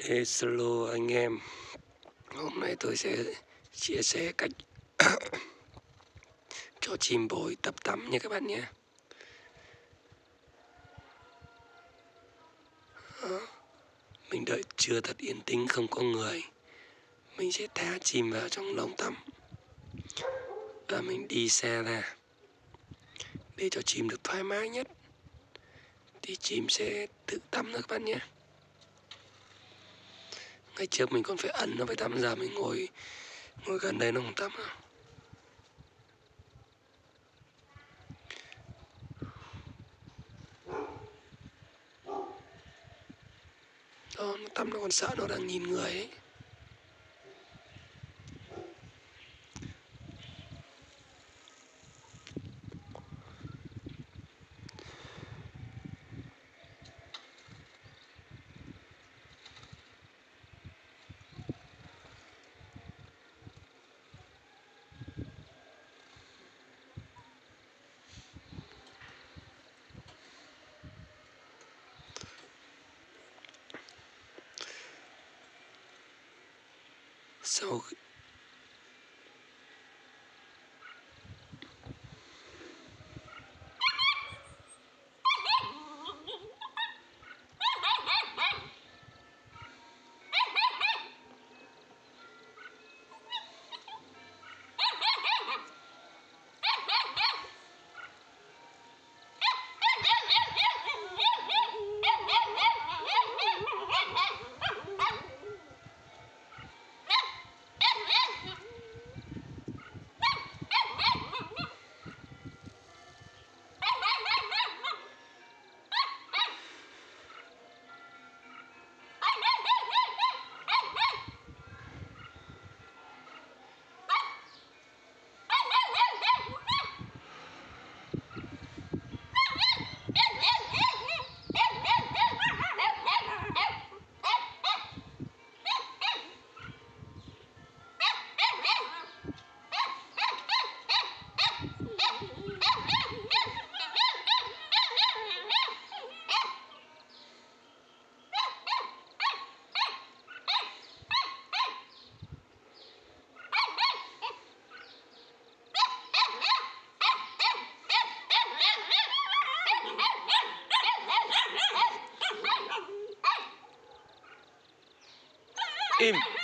Hello anh em, hôm nay tôi sẽ chia sẻ cách cho chim bồi tập tắm nha các bạn nhé. Mình đợi trưa thật yên tĩnh không có người, mình sẽ thả chim vào trong lồng tắm và mình đi xa ra để cho chim được thoải mái nhất. Thì chim sẽ tự tắm thôi các bạn nhé. Ngày trước mình còn phải ẩn nó phải tắm, giờ mình ngồi gần đây nó không tắm à. Đó, nó tắm nó còn sợ, nó đang nhìn người ấy. Sau im